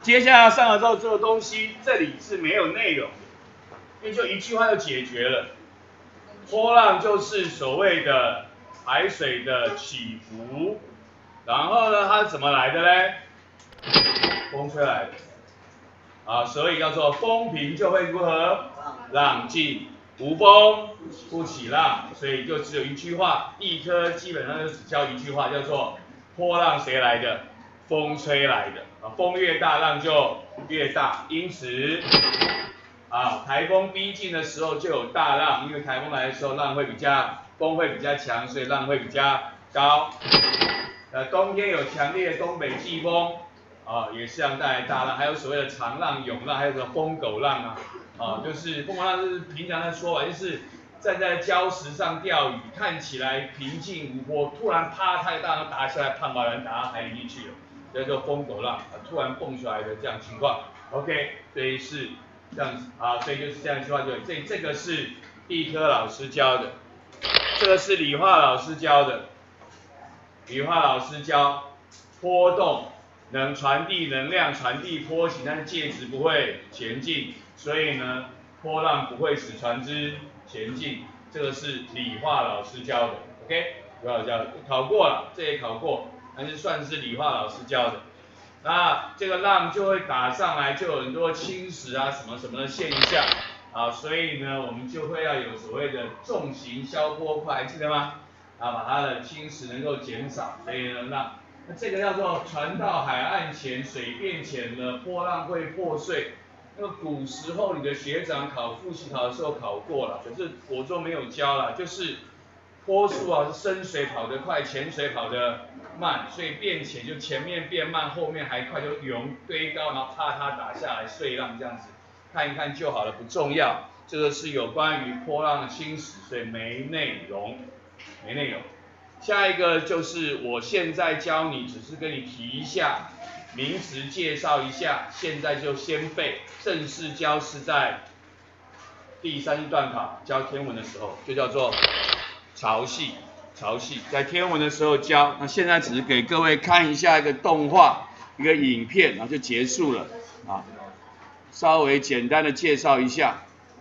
接下来上了之后，这个东西这里是没有内容的，因为就一句话就解决了。波浪就是所谓的海水的起伏，然后呢，它是怎么来的嘞？风吹来的。啊，所以叫做风平就会如何？浪静，无风不起浪，所以就只有一句话，一科基本上就只教一句话，叫做波浪谁来的？风吹来的。啊，风越大，浪就越大，因此啊，台风逼近的时候就有大浪，因为台风来的时候风会比较强，所以浪会比较高。冬天有强烈的东北季风。啊，也是让带来大浪，还有所谓的长浪、涌浪，还有个疯狗浪就是疯狗浪是平常的说法，就是站在礁石上钓鱼，看起来平静无波，突然啪太大浪打下来，胖把人打到海里去了，叫做疯狗浪突然蹦出来的这样情况。OK， 所以是这样子所以就是这样一句话所以这个是地科老师教的，这个是理化老师教的，理化老师教波动。能传递能量，传递波形，但是介质不会前进，所以呢，波浪不会使船只前进。这个是理化老师教的 ，OK， 理化老师教的，考过了，这也考过，但是算是理化老师教的。那这个浪就会打上来，就有很多侵蚀什么什么的现象所以呢，我们就会要有所谓的重型消波块，记得吗？把它的侵蚀能够减少，所以呢，那这个叫做船到海岸前，水变浅了，波浪会破碎。那个古时候你的学长考复习考的时候考过了，可是国中没有教了，就是坡速是深水跑得快，浅水跑得慢，所以变浅就前面变慢，后面还快，就涌堆高，然后啪它打下来碎浪这样子，看一看就好了，不重要。这个是有关于波浪的侵蚀，所以没内容，没内容。下一个就是我现在教你，只是跟你提一下名词介绍一下，现在就先背。正式教是在第3段考教天文的时候，就叫做潮汐。潮汐在天文的时候教，那现在只是给各位看一下一个动画，一个影片，然后就结束了稍微简单的介绍一下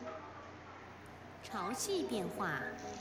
潮汐变化。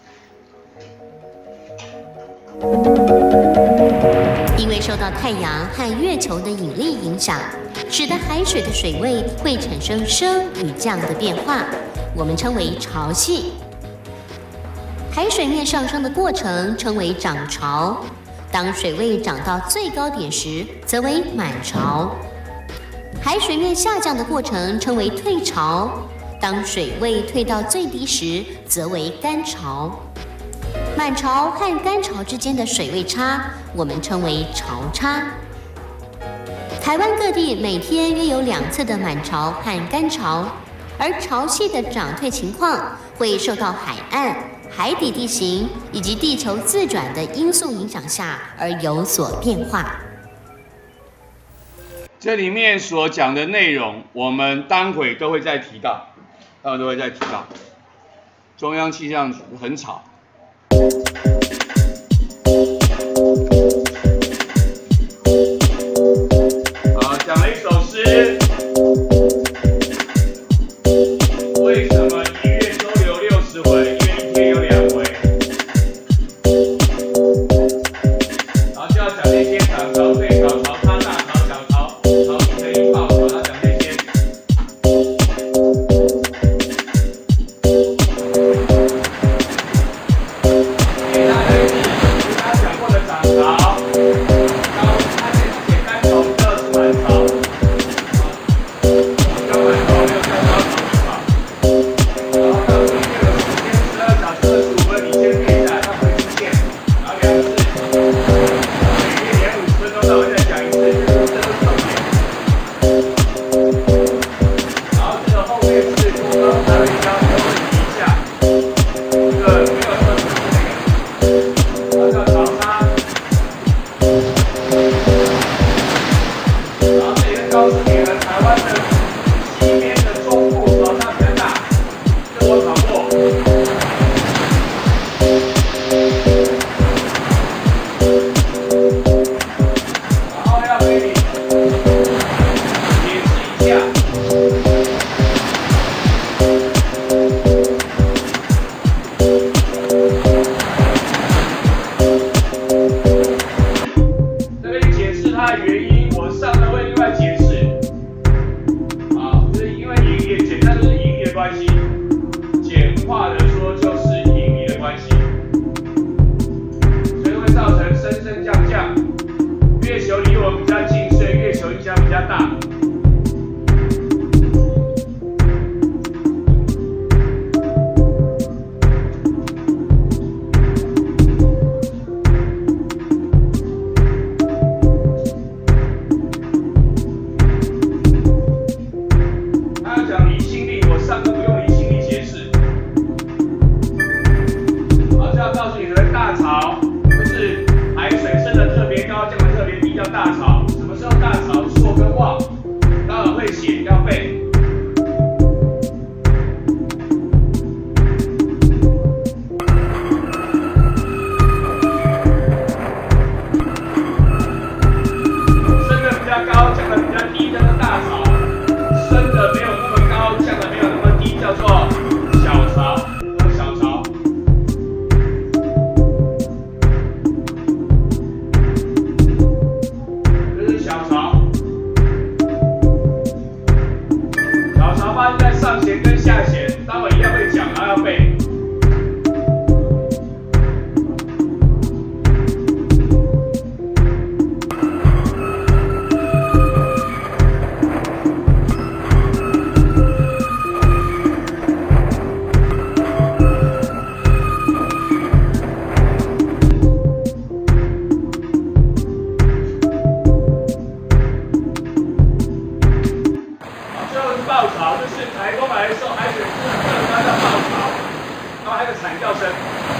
因为受到太阳和月球的引力影响，使得海水的水位会产生升与降的变化，我们称为潮汐。海水面上升的过程称为涨潮，当水位涨到最高点时，则为满潮。海水面下降的过程称为退潮，当水位退到最低时，则为干潮。满潮和干潮之间的水位差，我们称为潮差。台湾各地每天约有2次的满潮和干潮，而潮汐的涨退情况会受到海岸、海底地形以及地球自转的因素影响下而有所变化。 这里面所讲的内容，我们待会都会再提到，中央气象局很吵。讲了一首诗，为什么1月周流60回？因为1天有2回。然后就要讲那些涨潮、退潮、潮差、大潮、小潮、潮乘以爆潮，要讲这些。给大家一个大家讲过的涨潮。 写要背。升的比较高，降的比较低，叫做大潮；升的没有那么高，降的没有那么低，叫做小潮和小潮。这是小潮。小潮发生在上弦跟下弦，待会一样会讲，然后要背。爆潮就是台风来的时候，海水突然发到爆潮，然后还有惨叫声。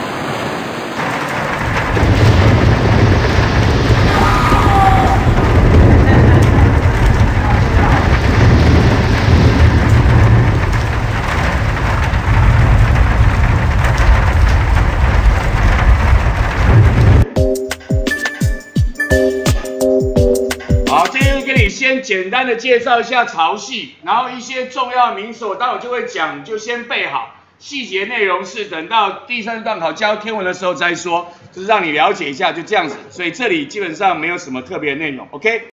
好，今天给你先简单的介绍一下潮汐，然后一些重要名词我待会就会讲，就先背好。细节内容是等到第3段考教天文的时候再说，就是让你了解一下，就这样子。所以这里基本上没有什么特别的内容 ，OK。